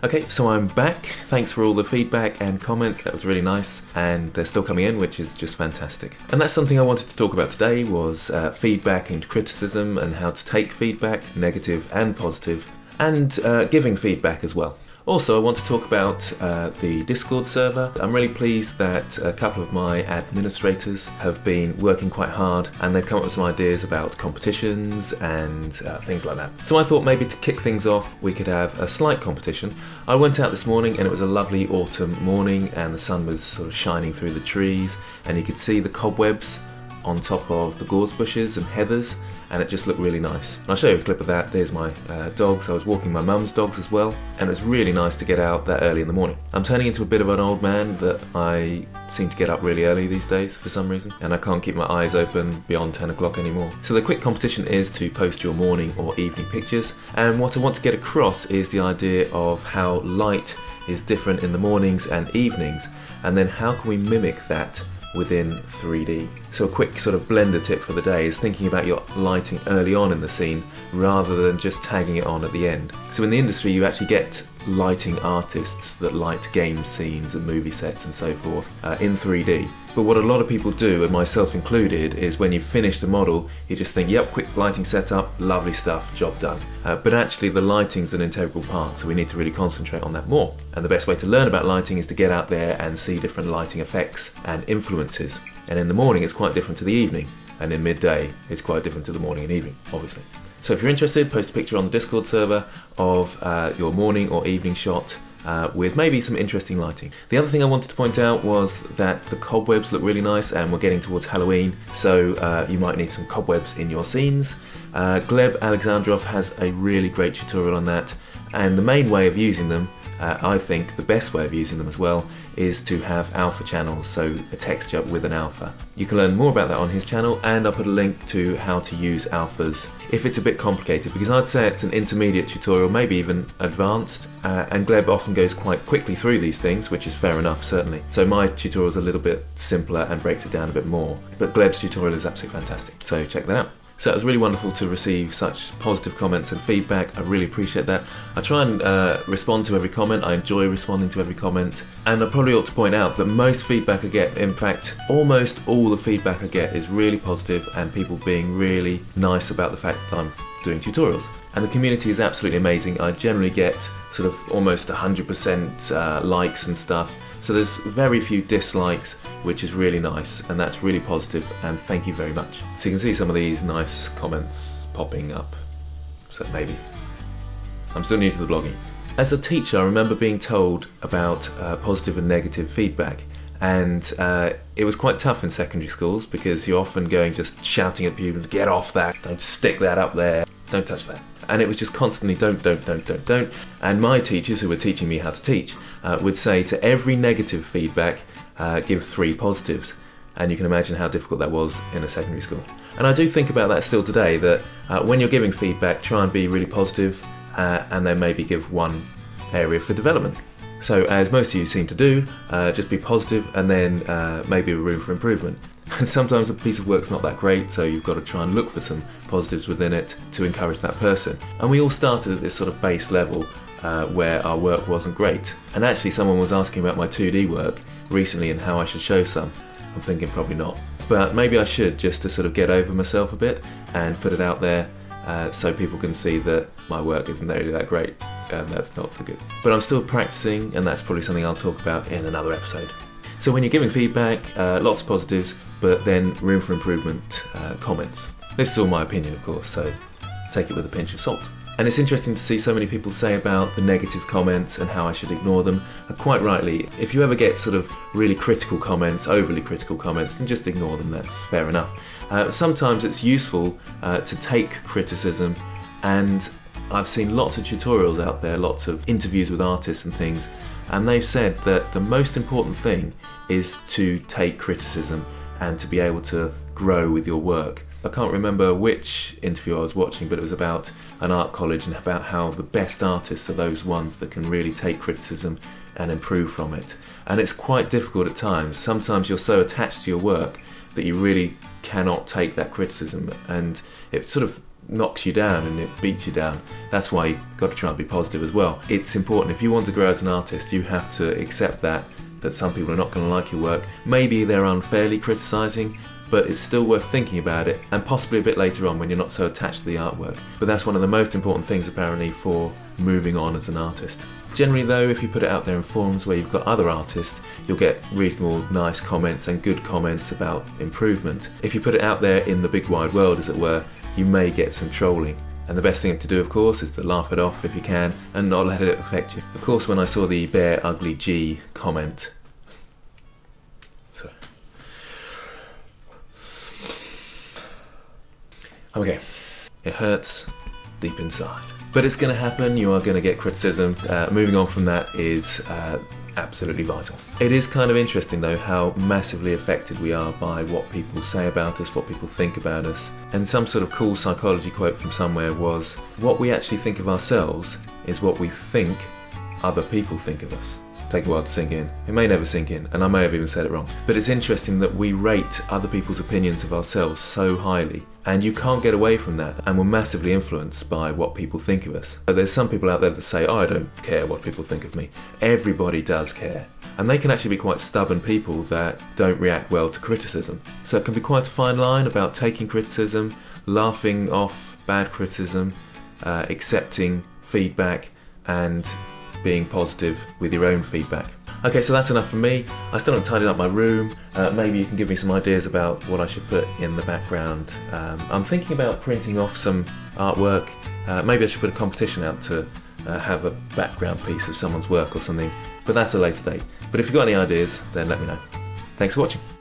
Okay, so I'm back. Thanks for all the feedback and comments. That was really nice, and they're still coming in, which is just fantastic. And that's something I wanted to talk about today was feedback and criticism and how to take feedback, negative and positive, and giving feedback as well. Also, I want to talk about the Discord server. I'm really pleased that a couple of my administrators have been working quite hard and they've come up with some ideas about competitions and things like that. So I thought maybe to kick things off, we could have a slight competition. I went out this morning and it was a lovely autumn morning and the sun was sort of shining through the trees and you could see the cobwebs on top of the gorse bushes and heathers, and it just looked really nice. And I'll show you a clip of that. There's my dogs. I was walking my mum's dogs as well, and it was really nice to get out that early in the morning. I'm turning into a bit of an old man that I seem to get up really early these days for some reason, and I can't keep my eyes open beyond 10 o'clock anymore. So the quick competition is to post your morning or evening pictures, and what I want to get across is the idea of how light is different in the mornings and evenings, and then how can we mimic that within 3D. So a quick sort of blender tip for the day is thinking about your lighting early on in the scene rather than just tagging it on at the end. So in the industry you actually get lighting artists that light game scenes and movie sets and so forth in 3D. But what a lot of people do, and myself included, is when you've finished a model, you just think, yep, quick lighting setup, lovely stuff, job done. But actually the lighting's an integral part, so we need to really concentrate on that more. And the best way to learn about lighting is to get out there and see different lighting effects and influences. And in the morning it's quite different to the evening, and in midday it's quite different to the morning and evening, obviously. So if you're interested, post a picture on the Discord server of your morning or evening shot with maybe some interesting lighting. The other thing I wanted to point out was that the cobwebs look really nice, and we're getting towards Halloween, so you might need some cobwebs in your scenes. Gleb Alexandrov has a really great tutorial on that, and the main way of using them, I think the best way of using them as well, is to have alpha channels, so a texture with an alpha. You can learn more about that on his channel, and I'll put a link to how to use alphas if it's a bit complicated, because I'd say it's an intermediate tutorial, maybe even advanced, and Gleb often goes quite quickly through these things, which is fair enough, certainly. So my tutorial is a little bit simpler and breaks it down a bit more, but Gleb's tutorial is absolutely fantastic, so check that out. So it was really wonderful to receive such positive comments and feedback. I really appreciate that. I try and respond to every comment. I enjoy responding to every comment. And I probably ought to point out that most feedback I get, in fact, almost all the feedback I get is really positive, and people being really nice about the fact that I'm doing tutorials. And the community is absolutely amazing. I generally get sort of almost 100% likes and stuff. So there's very few dislikes, which is really nice, and that's really positive, and thank you very much. So you can see some of these nice comments popping up, so maybe. I'm still new to the blogging. As a teacher, I remember being told about positive and negative feedback, and it was quite tough in secondary schools because you're often going just shouting at people, get off that, don't stick that up there, don't touch that. And it was just constantly don't. And my teachers, who were teaching me how to teach, would say to every negative feedback, give 3 positives. And you can imagine how difficult that was in a secondary school. And I do think about that still today, that when you're giving feedback, try and be really positive, and then maybe give 1 area for development. So as most of you seem to do, just be positive, and then maybe a room for improvement. And sometimes a piece of work's not that great, so you've got to try and look for some positives within it to encourage that person. And we all started at this sort of base level where our work wasn't great. And actually someone was asking about my 2D work recently and how I should show some. I'm thinking probably not. But maybe I should, just to sort of get over myself a bit and put it out there so people can see that my work isn't really that great, and that's not so good. But I'm still practicing, and that's probably something I'll talk about in another episode. So when you're giving feedback, lots of positives, but then room for improvement comments. This is all my opinion, of course, so take it with a pinch of salt. And it's interesting to see so many people say about the negative comments and how I should ignore them. And quite rightly, if you ever get sort of really critical comments, overly critical comments, then just ignore them, that's fair enough. Sometimes it's useful to take criticism, and I've seen lots of tutorials out there, lots of interviews with artists and things, and they've said that the most important thing is to take criticism and to be able to grow with your work. I can't remember which interview I was watching, but it was about an art college and about how the best artists are those ones that can really take criticism and improve from it. And it's quite difficult at times. Sometimes you're so attached to your work that you really cannot take that criticism, and it sort of knocks you down and it beats you down. That's why you've got to try and be positive as well. It's important. If you want to grow as an artist, you have to accept that some people are not going to like your work. Maybe they're unfairly criticising, but it's still worth thinking about it, and possibly a bit later on when you're not so attached to the artwork. But that's one of the most important things apparently for moving on as an artist. Generally though, if you put it out there in forums where you've got other artists, you'll get reasonable, nice comments and good comments about improvement. If you put it out there in the big wide world, as it were, you may get some trolling. And the best thing to do, of course, is to laugh it off if you can and not let it affect you. Of course, when I saw the Bear Ugly G comment, okay, it hurts deep inside. But it's going to happen, you are going to get criticism. Moving on from that is absolutely vital. It is kind of interesting though how massively affected we are by what people say about us, what people think about us. And some sort of cool psychology quote from somewhere was, what we actually think of ourselves is what we think other people think of us. Take a while to sink in. It may never sink in, and I may have even said it wrong. But it's interesting that we rate other people's opinions of ourselves so highly, and you can't get away from that, and we're massively influenced by what people think of us. So there's some people out there that say, oh, I don't care what people think of me. Everybody does care. And they can actually be quite stubborn people that don't react well to criticism. So it can be quite a fine line about taking criticism, laughing off bad criticism, accepting feedback, and being positive with your own feedback. Okay, so that's enough for me. I still haven't tidied up my room. Maybe you can give me some ideas about what I should put in the background. I'm thinking about printing off some artwork. Maybe I should put a competition out to have a background piece of someone's work or something, but that's a later date. But if you've got any ideas, then let me know. Thanks for watching.